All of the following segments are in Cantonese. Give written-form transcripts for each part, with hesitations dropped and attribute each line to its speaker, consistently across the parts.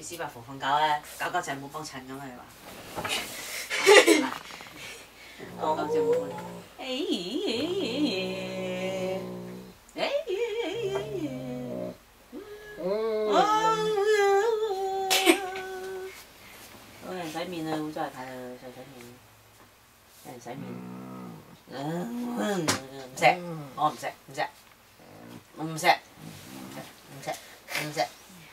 Speaker 1: 叫小白鳳瞓覺咧，搞就係冇幫襯咁啊！你話？搞就冇幫襯。有人洗面啊！污糟係睇啦，洗面。有人洗面。唔錫，我唔錫，唔錫，我唔錫，唔錫，唔錫。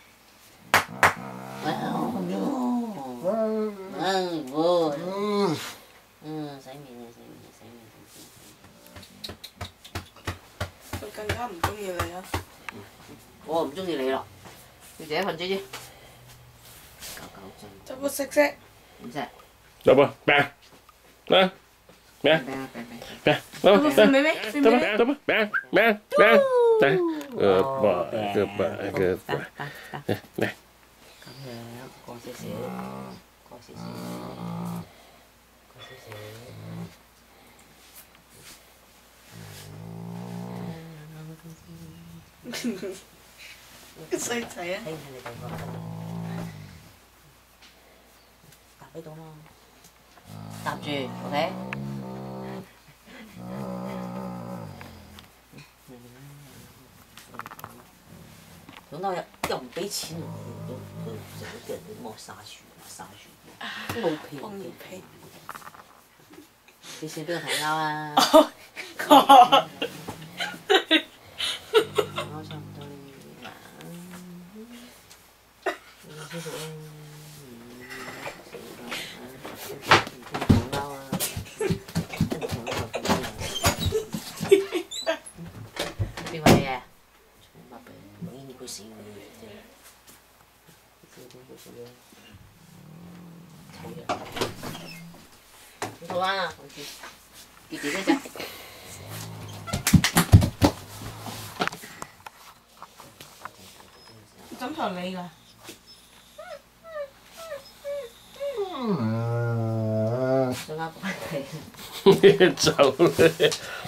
Speaker 1: 洗面啊！洗面，洗面。
Speaker 2: 佢更加唔中意你啊！
Speaker 1: 我唔中意你咯，你自己瞓啫。
Speaker 2: 執個色色。
Speaker 1: 唔錫。
Speaker 3: 走吧，病，來，病，病，走吧，走吧，走吧，病，來，個吧，來。
Speaker 1: 咁樣過少少，過少少，過少少。
Speaker 2: 個細仔啊！
Speaker 1: 睇唔睇你第個？搭呢度咯，搭住 ，OK。咁我又唔俾錢我，都成日俾人哋剝沙樹，都冇皮。
Speaker 2: 放尿屁。
Speaker 1: 你先俾我睇啱啊！我差唔多啦。舒服咯。邊個嘢？你個死嘅，好啊，弟弟在家。
Speaker 2: 枕頭你㗎？
Speaker 1: 想啱翻嚟。
Speaker 3: 走啦！